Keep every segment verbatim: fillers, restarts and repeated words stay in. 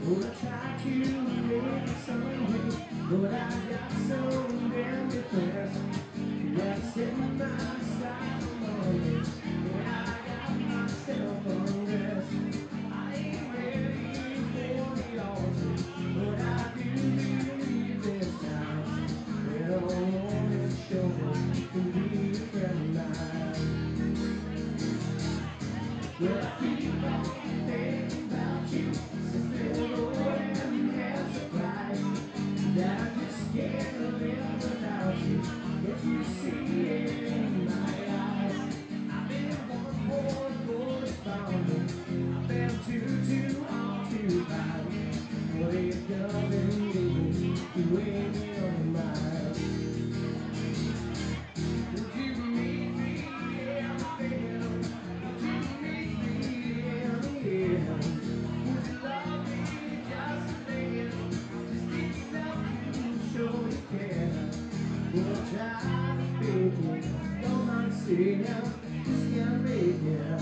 Oh, I tried to make it someday, but I got so damn depressed that I set my sights on Monday, and I got myself undressed. I ain't ready for the altar, but I do believe there's times when a woman sure can be a friend of mine. Well, I keep on thinking about you since the Lord has surprised that I just can't live without you. Can't you see it in my eyes? I've been one poor correspondent. I've been too, too occupied, but it doesn't mean you ain't on your mind. Would you meet me in the middle? Would you meet me in the end? Would you love me just a little? Just enough to show you care. Well, try to fake it, don't mind saying, just can't make it.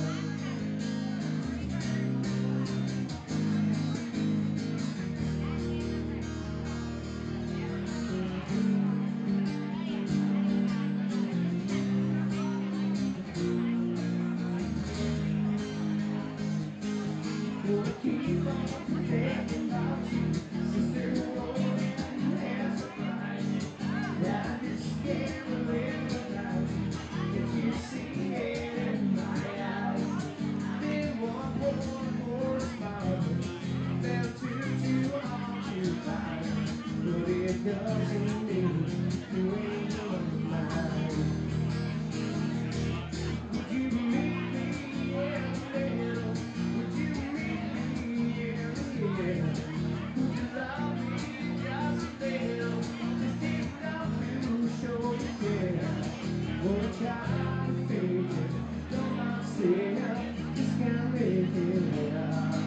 Well, I keep on thinking about you, sister, Lord, and has surprised that I just can't live without you. Can't you see it in my eyes? I've been one poor correspondent. I've been too, too occupied, but it doesn't mean you ain't on my mind. Would you meet me in the middle? Would you meet me in the end? Would you love me just a little? Just enough to show you care. Well, I try to fake it, don't mind saying, just can't make it. Yeah.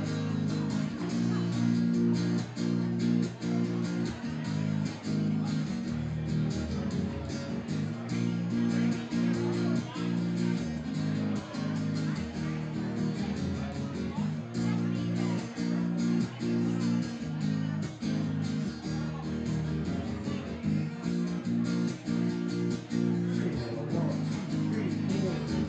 One, two, three, four.